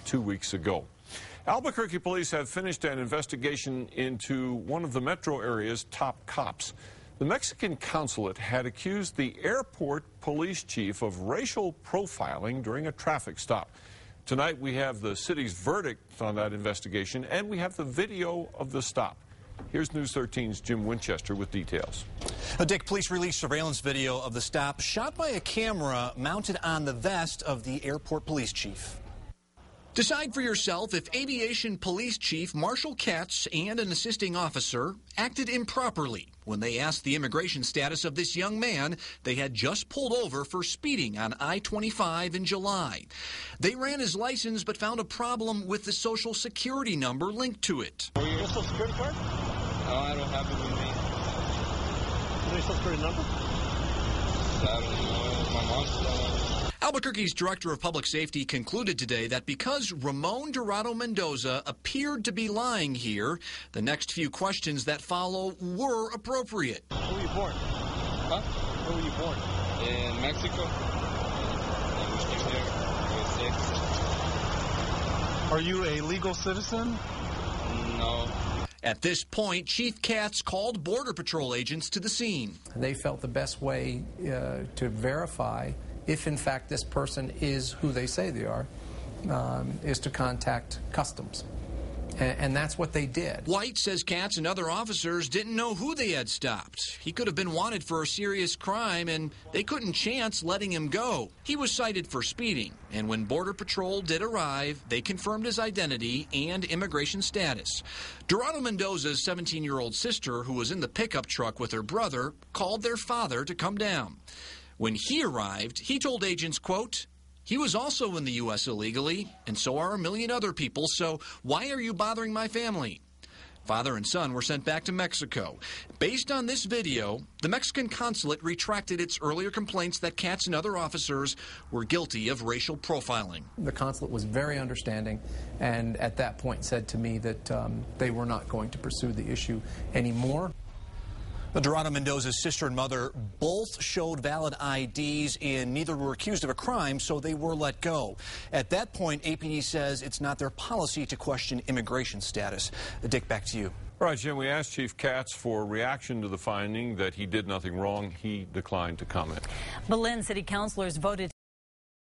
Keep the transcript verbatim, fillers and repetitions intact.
two weeks ago. Albuquerque police have finished an investigation into one of the metro area's top cops. The Mexican consulate had accused the airport police chief of racial profiling during a traffic stop. Tonight we have the city's verdict on that investigation, and we have the video of the stop. Here's News thirteen's Jim Winchester with details. A Dick, police released surveillance video of the stop shot by a camera mounted on the vest of the airport police chief. Decide for yourself if Aviation Police Chief Marshall Katz and an assisting officer acted improperly when they asked the immigration status of this young man they had just pulled over for speeding on I twenty-five in July. They ran his license but found a problem with the Social Security number linked to it. Are you your Social Security card? No, I don't have it with me. Is your Social Security number? I don't know. My mom's still. Albuquerque's Director of Public Safety concluded today that because Ramon Dorado Mendoza appeared to be lying here, the next few questions that follow were appropriate. Where were you born? Huh? Where were you born? In Mexico. And we came here. We were six. Are you a legal citizen? No. At this point, Chief Katz called Border Patrol agents to the scene. They felt the best way uh, to verify if in fact this person is who they say they are, um, is to contact Customs. And, and that's what they did. White says Katz and other officers didn't know who they had stopped. He could have been wanted for a serious crime, and they couldn't chance letting him go. He was cited for speeding, and when Border Patrol did arrive, they confirmed his identity and immigration status. Dorado Mendoza's seventeen-year-old sister, who was in the pickup truck with her brother, called their father to come down. When he arrived, he told agents, quote, "He was also in the U S illegally, and so are a million other people, so why are you bothering my family?" Father and son were sent back to Mexico. Based on this video, the Mexican consulate retracted its earlier complaints that Katz and other officers were guilty of racial profiling. The consulate was very understanding, and at that point said to me that um, they were not going to pursue the issue anymore. Dorado Mendoza's sister and mother both showed valid I Ds, and neither were accused of a crime, so they were let go. At that point, A P D says it's not their policy to question immigration status. Dick, back to you. All right, Jim, we asked Chief Katz for a reaction to the finding that he did nothing wrong. He declined to comment. Belen City councilors voted